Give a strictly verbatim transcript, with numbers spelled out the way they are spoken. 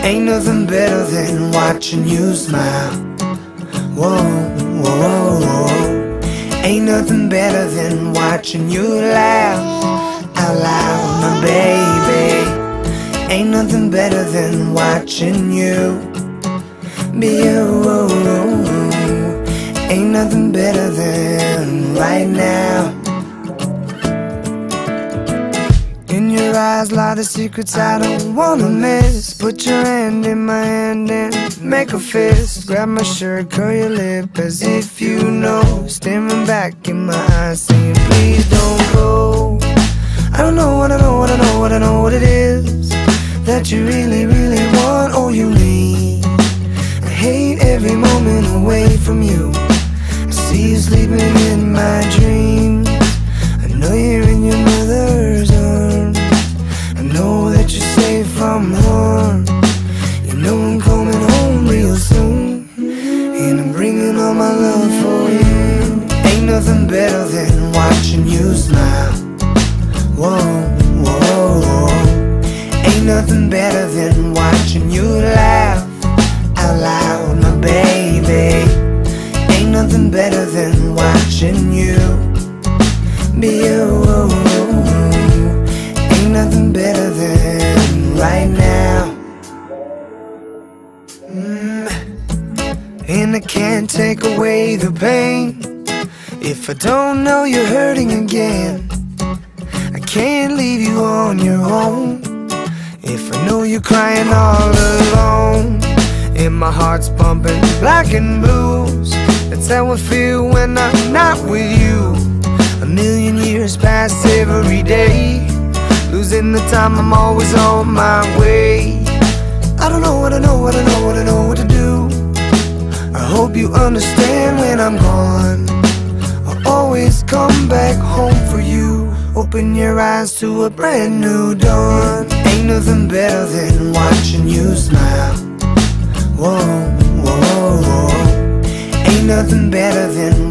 Ain't nothing better than watching you smile. Whoa, whoa, whoa, whoa. Ain't nothing better than watching you laugh out loud, my baby. Ain't nothing better than watching you be you. Ain't nothing better than right now. In your eyes lie the secrets I don't wanna miss. Put your hand in my hand and make a fist. Grab my shirt, curl your lip as if you know. Staring back in my eyes saying please don't go. I don't know what I know, what I know, what I know what it is that you really, really want or you need. I hate every moment away from you. I see you sleeping in my dreams. I know you're in your mother's arms. I know that you're safe from harm. You know I'm coming home real soon, and I'm bringing all my love for you. Ain't nothing better than watching you smile. Whoa, whoa, whoa. Ain't nothing better than watching you laugh out loud, my baby. Ain't nothing better than watching you be you. Ain't nothing better than right now. mm. And I can't take away the pain if I don't know you're hurting again. I can't leave you on your own if I know you're crying all alone. And my heart's pumping black and blues. That's how I feel when I'm not with you. A million years pass every day, losing the time, I'm always on my way. I don't know what I know, what I know, what I know what to do. I hope you understand when I'm gone. I'll always come back home for you. Open your eyes to a brand new dawn. Ain't nothing better than watching you smile. Whoa, whoa, whoa. Ain't nothing better than